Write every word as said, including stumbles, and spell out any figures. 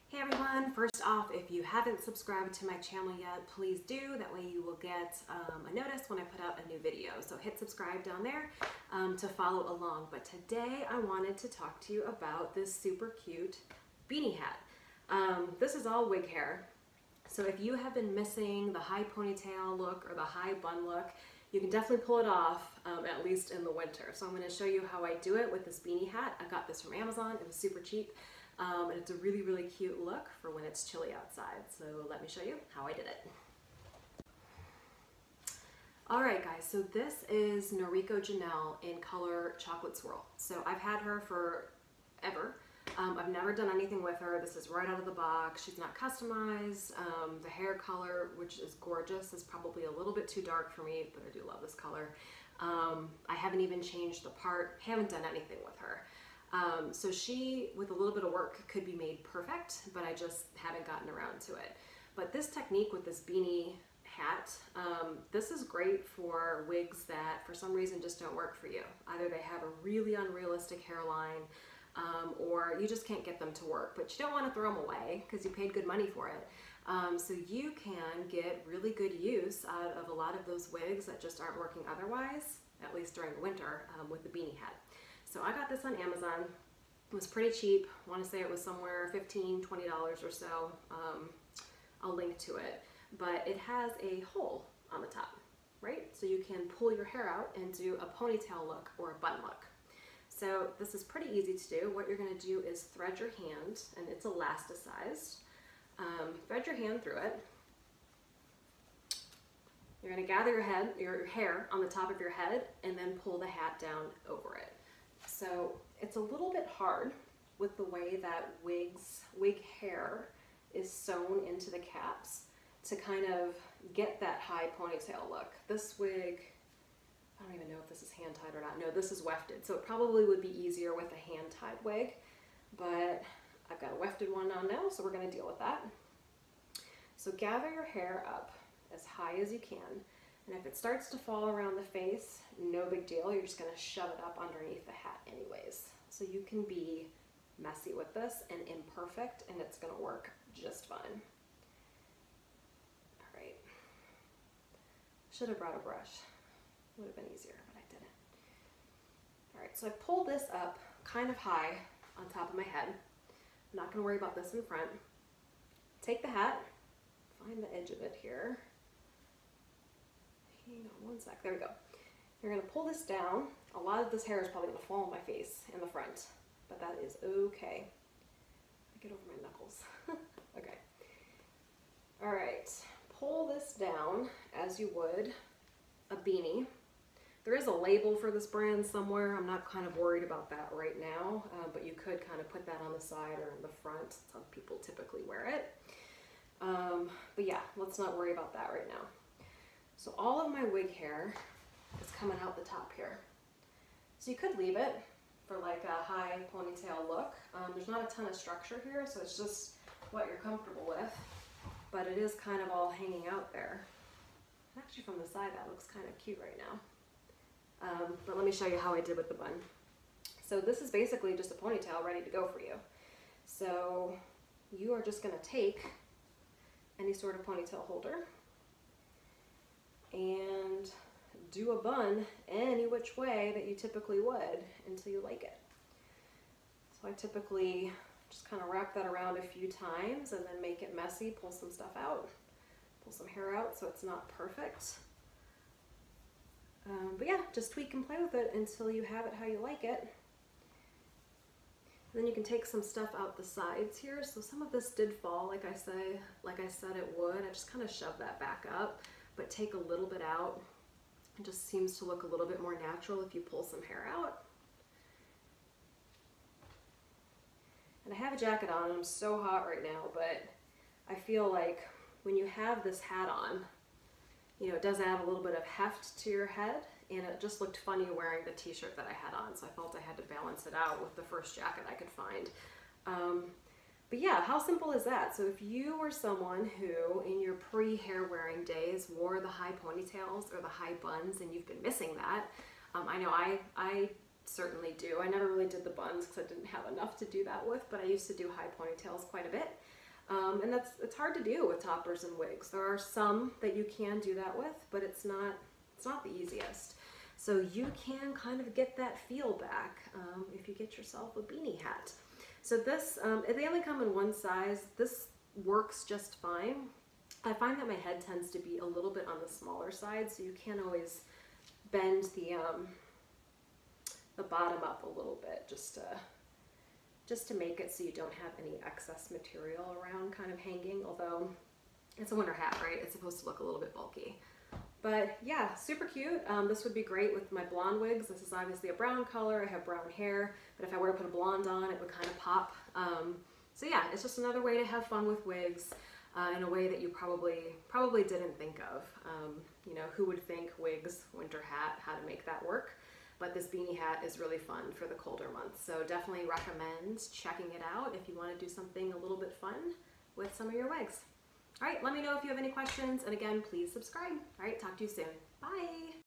Hey everyone, first off, if you haven't subscribed to my channel yet, please do. That way you will get um, a notice when I put out a new video. So hit subscribe down there um, to follow along. But today I wanted to talk to you about this super cute beanie hat. Um, this is all wig hair. So if you have been missing the high ponytail look or the high bun look, you can definitely pull it off, um, at least in the winter. So I'm going to show you how I do it with this beanie hat. I got this from Amazon. It was super cheap. Um, and it's a really, really cute look for when it's chilly outside. So let me show you how I did it. Alright guys, so this is Noriko Janelle in color Chocolate Swirl. So I've had her for ever. Um, I've never done anything with her. This is right out of the box. She's not customized. Um, the hair color, which is gorgeous, is probably a little bit too dark for me, but I do love this color. Um, I haven't even changed the part, haven't done anything with her. Um, so she, with a little bit of work, could be made perfect, but I just haven't gotten around to it. But this technique with this beanie hat, um, this is great for wigs that for some reason just don't work for you. Either they have a really unrealistic hairline, um, or you just can't get them to work, but you don't want to throw them away because you paid good money for it. Um, so you can get really good use out of a lot of those wigs that just aren't working otherwise, at least during the winter, um, with the beanie hat. So I got this on Amazon. It was pretty cheap. I want to say it was somewhere fifteen, twenty dollars or so. Um, I'll link to it. But it has a hole on the top, right? So you can pull your hair out and do a ponytail look or a bun look. So this is pretty easy to do. What you're going to do is thread your hand, and it's elasticized. Um, thread your hand through it. You're going to gather your head, your hair on the top of your head, and then pull the hat down over it. So it's a little bit hard with the way that wigs, wig hair is sewn into the caps to kind of get that high ponytail look. This wig, I don't even know if this is hand tied or not. No, this is wefted. So it probably would be easier with a hand tied wig, but I've got a wefted one on now, so we're gonna deal with that. So gather your hair up as high as you can. And if it starts to fall around the face, no big deal. You're just going to shove it up underneath the hat anyways. So you can be messy with this and imperfect, and it's going to work just fine. All right. Should have brought a brush. Would have been easier, but I didn't. All right, so I pulled this up kind of high on top of my head. I'm not going to worry about this in front. Take the hat, find the edge of it here. Hang on one sec, there we go. You're gonna pull this down. A lot of this hair is probably gonna fall on my face in the front, but that is okay. Get over my knuckles. Okay. All right, pull this down as you would a beanie. There is a label for this brand somewhere. I'm not kind of worried about that right now, uh, but you could kind of put that on the side or in the front. Some people typically wear it. Um, but yeah, let's not worry about that right now. So all of my wig hair is coming out the top here. So you could leave it for like a high ponytail look. Um, there's not a ton of structure here, so it's just what you're comfortable with. But it is kind of all hanging out there. Actually from the side that looks kind of cute right now. Um, but let me show you how I did with the bun. So this is basically just a ponytail ready to go for you. So you are just going to take any sort of ponytail holder and do a bun any which way that you typically would until you like it. So I typically just kind of wrap that around a few times and then make it messy, pull some stuff out, pull some hair out so it's not perfect. Um, but yeah, just tweak and play with it until you have it how you like it. And then you can take some stuff out the sides here. So some of this did fall, like I say, like I said it would. I just kind of shoved that back up, but take a little bit out. It just seems to look a little bit more natural if you pull some hair out. And I have a jacket on, and I'm so hot right now, but I feel like when you have this hat on, you know, it does add a little bit of heft to your head, and it just looked funny wearing the t-shirt that I had on, so I felt I had to balance it out with the first jacket I could find. Um, But yeah, how simple is that? So if you were someone who in your pre-hair wearing days wore the high ponytails or the high buns and you've been missing that, um, I know I, I certainly do. I never really did the buns because I didn't have enough to do that with, but I used to do high ponytails quite a bit. Um, and that's, it's hard to do with toppers and wigs. There are some that you can do that with, but it's not, it's not the easiest. So you can kind of get that feel back um, if you get yourself a beanie hat. So this, um, they only come in one size. This works just fine. I find that my head tends to be a little bit on the smaller side, so you can always bend the, um, the bottom up a little bit just to, just to make it so you don't have any excess material around kind of hanging, although it's a winter hat, right? It's supposed to look a little bit bulky. But yeah, super cute. Um, this would be great with my blonde wigs. This is obviously a brown color. I have brown hair, but if I were to put a blonde on, it would kind of pop. Um, so yeah, it's just another way to have fun with wigs uh, in a way that you probably probably didn't think of. Um, you know, who would think wigs, winter hat, how to make that work? But this beanie hat is really fun for the colder months. So definitely recommend checking it out if you want to do something a little bit fun with some of your wigs. All right, let me know if you have any questions. And again, please subscribe. All right, talk to you soon. Bye.